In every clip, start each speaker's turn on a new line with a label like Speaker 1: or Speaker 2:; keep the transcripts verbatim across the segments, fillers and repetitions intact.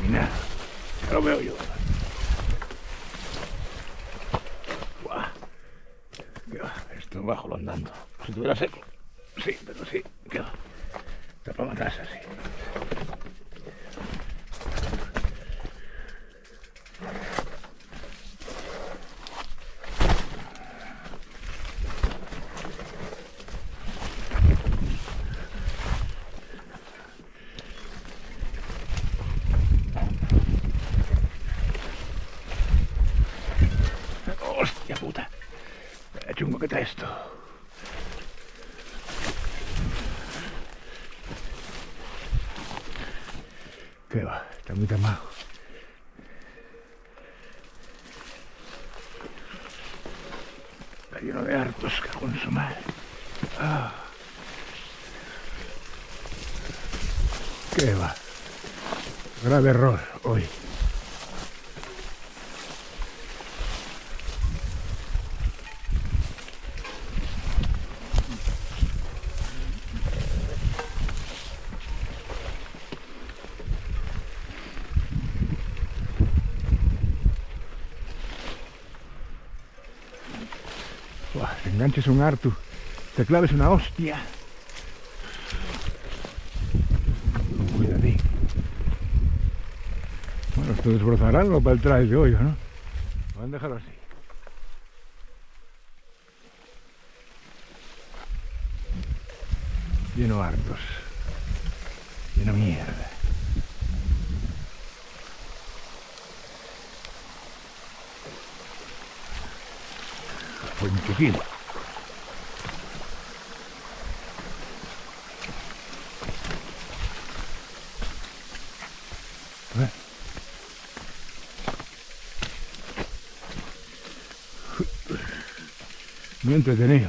Speaker 1: criminal. Ya lo veo yo. Buah. ¿Qué va? Esto bajo lo andando. Si estuviera seco. Sí, pero sí. ¿Qué va? Está para matarse así. Hostia puta. Vaya chungo que está esto. ¿Qué va? Está muy tamado. Está lleno de hartos, cagón en su madre. Ah. ¿Qué va? Grave error hoy. Buah, te enganches un harto, te claves una hostia. Cuidadín. Bueno, esto desbrozará algo para el trail de hoy, ¿no? Van a dejarlo así. Lleno hartos. Lleno mierda. Pues un chiquillo. ¿Eh? Muy entretenido.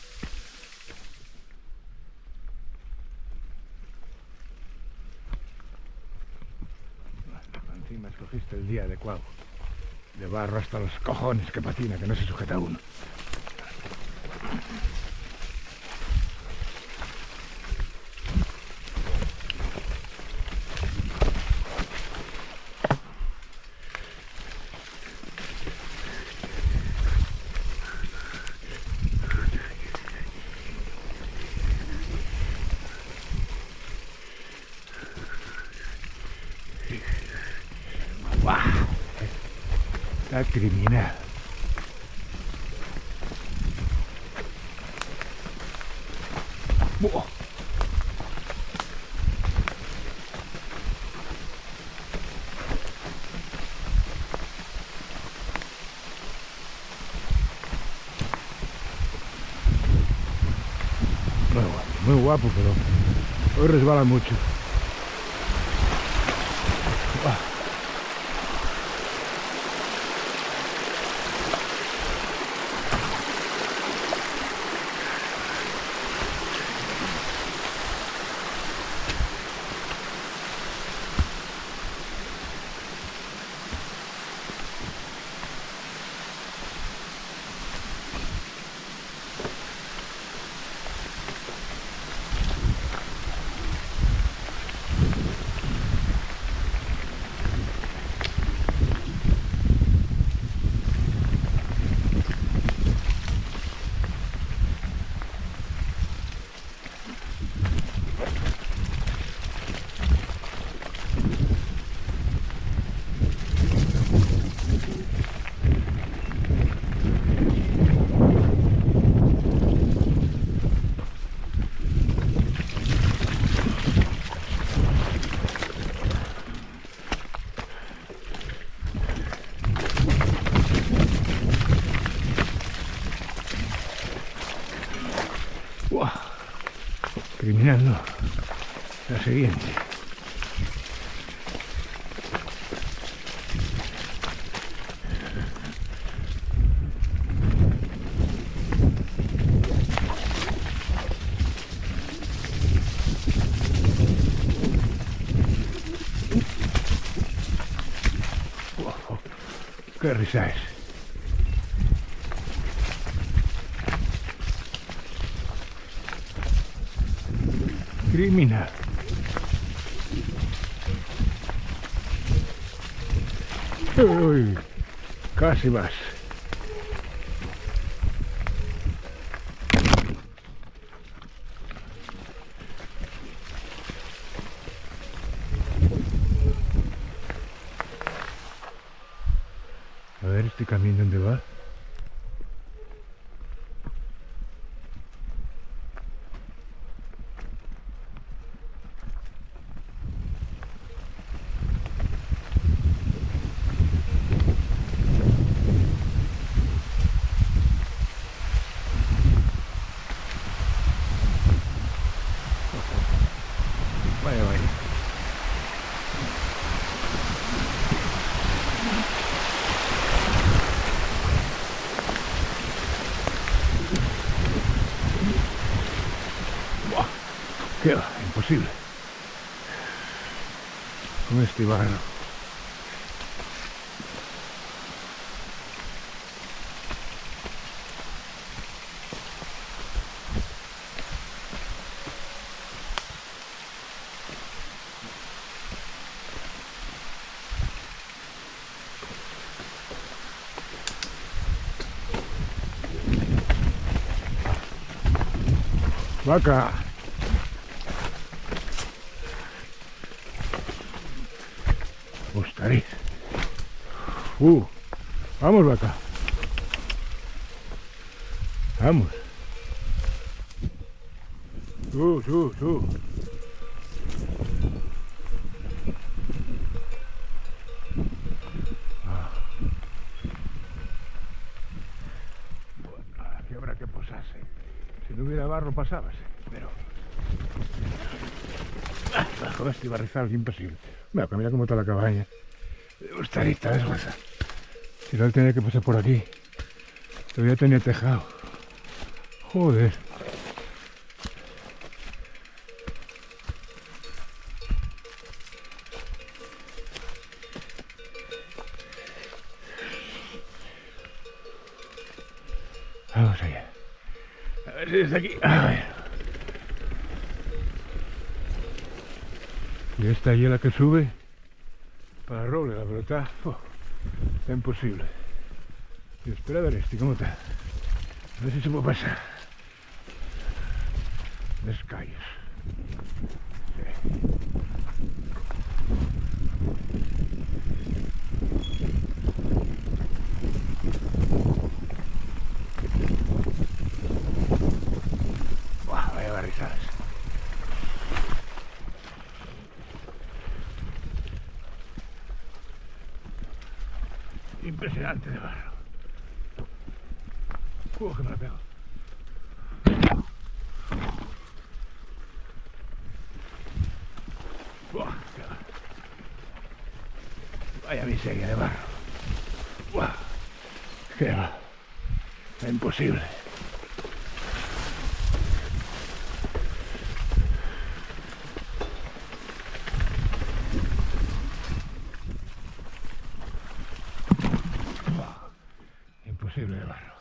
Speaker 1: Encima escogiste el día adecuado. De barro hasta los cojones que patina, que no se sujeta uno. ¡Guau! Está criminal. ¡Buah! Muy guapo, muy guapo, pero hoy resbala mucho. ¡Buah! ¡Buah! Criminal no. La siguiente. ¡Wow! ¡Qué risa es! Criminal. Uy, casi más. A ver este camino dónde va. Vaya, vaya. Buah, qué va, imposible. Con este barro. Vaca. Ostras. Uh, vamos, vaca. Vamos. Tú, tú, tú. Ah. Bueno, aquí habrá que posarse. Si no hubiera barro pasabas, pero... Ah, bajo este barrizal es imposible. Mira, mira cómo está la cabaña. Ostarita, desguaza. Si no, tenía que pasar por aquí. Todavía tenía tejado. Joder. Vamos allá. A ver si desde aquí. A ver. Y esta allí la que sube para roble, la pelota. Oh, está imposible. Y espera a ver este, ¿cómo está? A ver si se puede pasar. Descallos. Sí. Buah, vaya barrizadas. Impresionante de barro. Uh, que me la pego. Buah, qué va. Vaya miseria de barro. Buah, qué va. Es imposible. Buah, imposible de barro.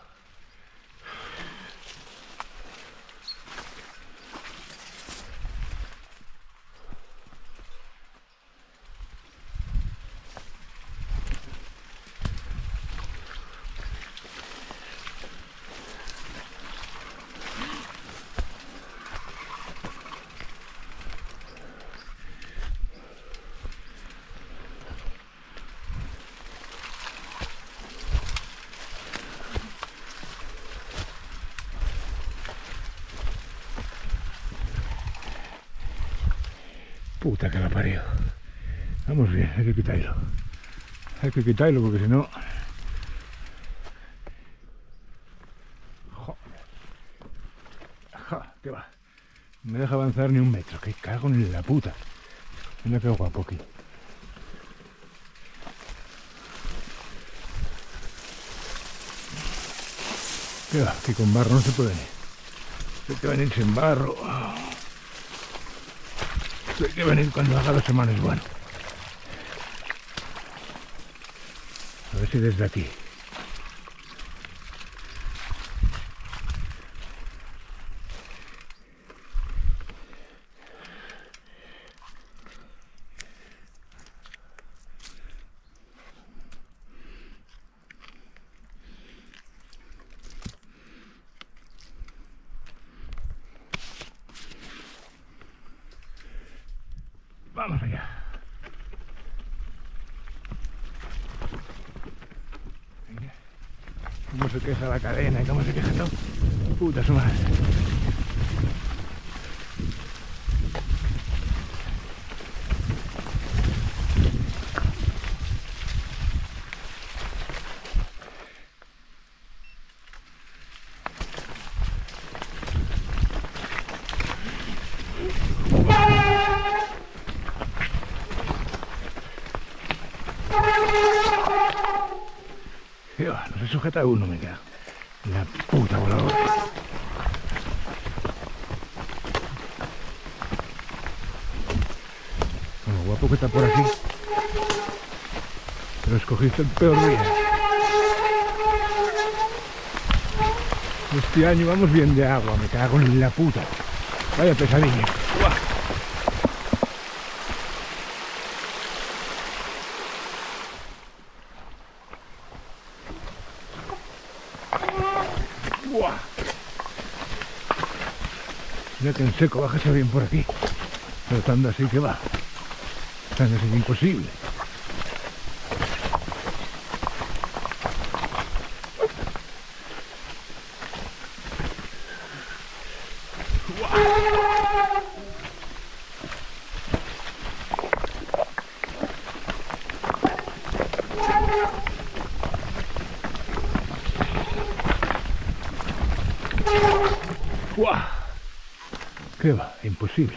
Speaker 1: Puta que la parió. Vamos bien, hay que quitarlo. Hay que quitarlo porque si no... Joder. Ja, ¿qué va? No me deja avanzar ni un metro. Que cago en la puta. Mira qué guapo aquí. ¿Qué va? Que con barro no se puede venir. Hay que venir sin barro. Hay que venir cuando haga dos semanas bueno. A ver si desde aquí. Cómo se queja la cadena y cómo se queja todo. Puta su madre. Tío, no se sujeta uno, me queda. La puta voladora. Bueno, guapo que está por aquí. Pero escogiste el peor día. Este año vamos bien de agua, me cago en la puta. Vaya pesadilla. ¡Buah! ¡Buah! Mira que en seco, bájese bien por aquí. Pero estando así que va. Estando así es imposible. ¡Guau! ¿Qué va? Imposible.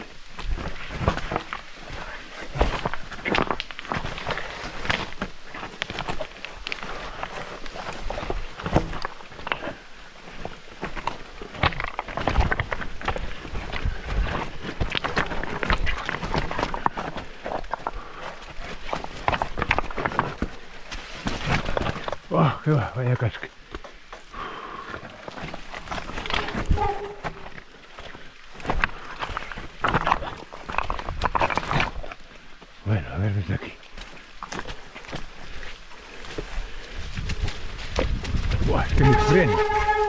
Speaker 1: ¡Oh, qué va! Vaya casque. Bueno, a ver desde aquí. ¡Buah! Es que me freno.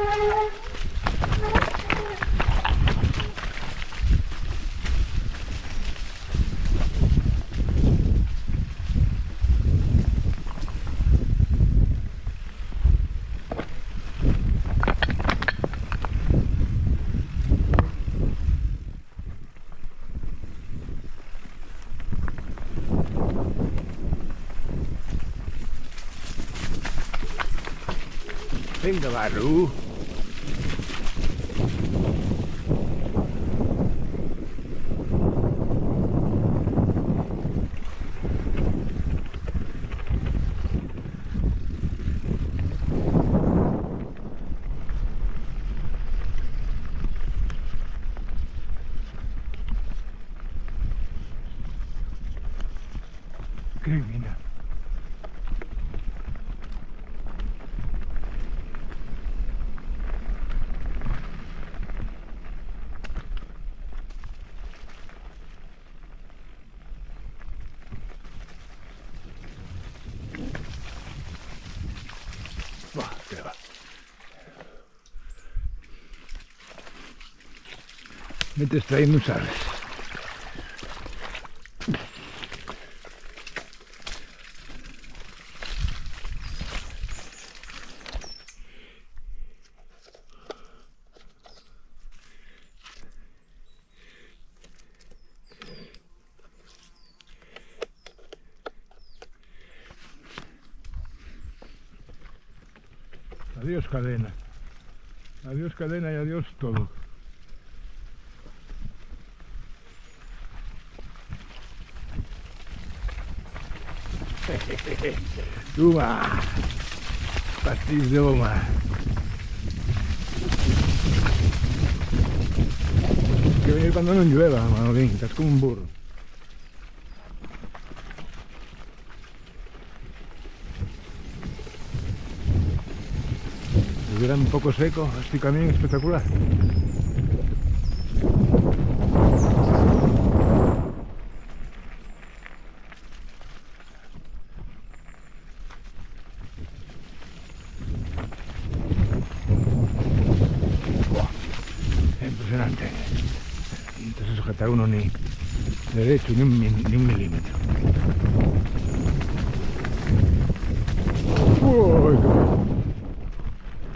Speaker 1: Venga, Barru. Criminal. Buah, qué va. Me te extrayendo un sabes. Adiós cadena, adiós cadena y adiós todo. Toma, pastis de goma. Hay que venir cuando no llueva, Manolín, estás como un burro. Si hubiera un poco seco, este camino espectacular. Buah, impresionante. No se sujeta uno ni derecho ni un, ni un milímetro. Uy,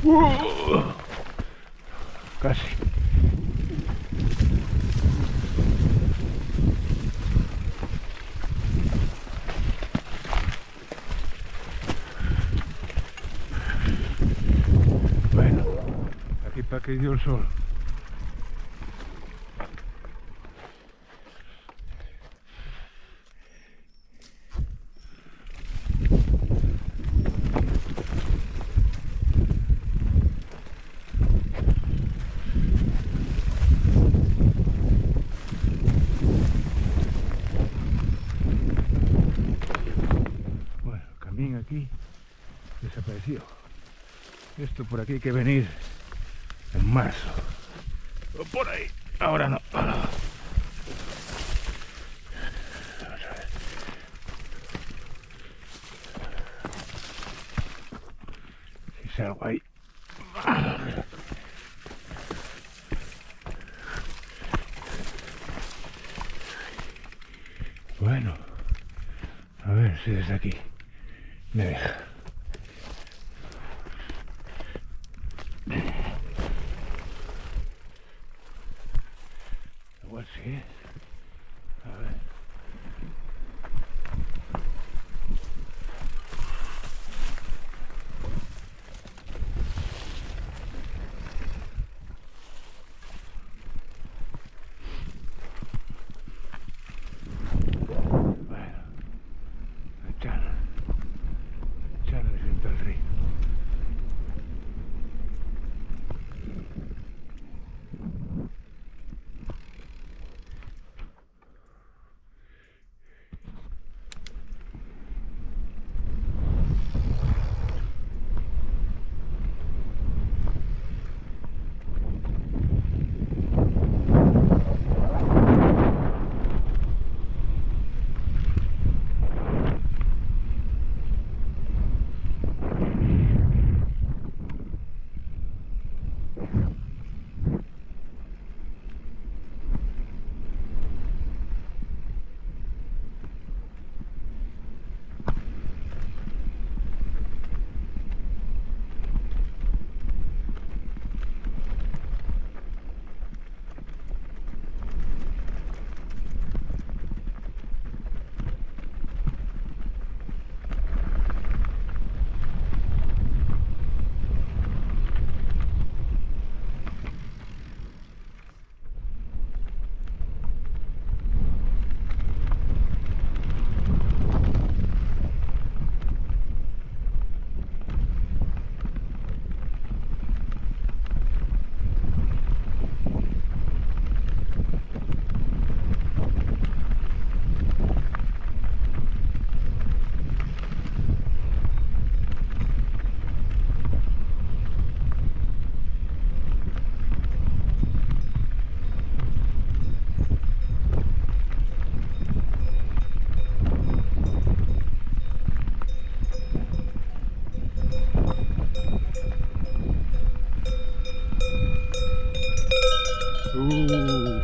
Speaker 1: Uh, casi. Bueno, aquí para que dio el sol. Aquí desapareció. Esto por aquí hay que venir en marzo o por ahí. Ahora no. Vamos a ver. Si salgo ahí. Bueno, a ver si desde aquí me deja. Igual sí, ¿eh? A ver. Bueno, echar. Echar de frente al río. Uh.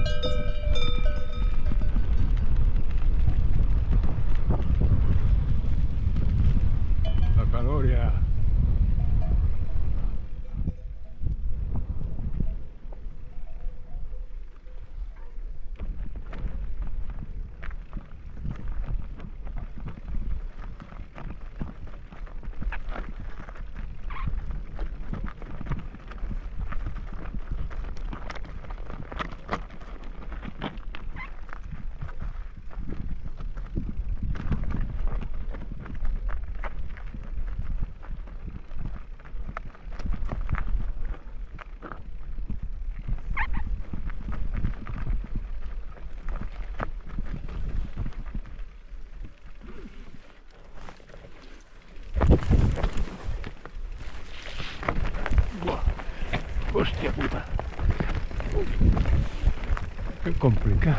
Speaker 1: La caloria. Hostia puta. Qué complicado.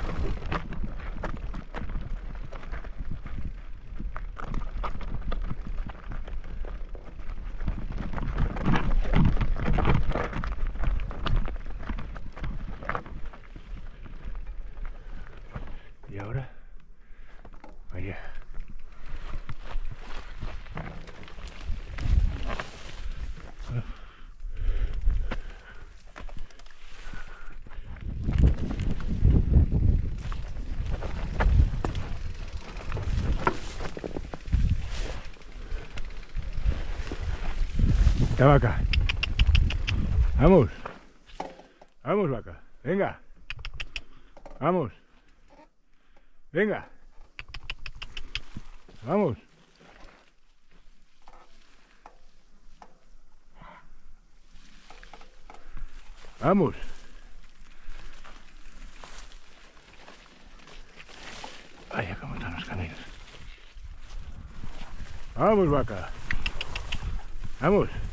Speaker 1: Y ahora, allá. Esta vaca. Vamos. Vamos, vaca. Venga. Vamos. Venga. Vamos. Vamos. Vaya, cómo están los canelos. Vamos, vaca. Vamos.